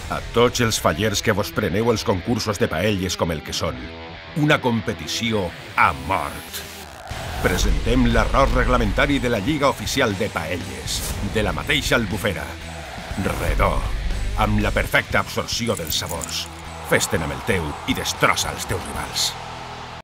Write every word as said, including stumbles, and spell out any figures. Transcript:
A tots els fallers que vos preneu els concursos de paelles com el que són, una competició a mort. Presentem l'arròs reglamentari de la Lliga Oficial de Paelles, de la mateixa Albufera. Redó, amb la perfecta absorció dels sabors. Fes-te'n amb el teu i destrossa els teus rivals.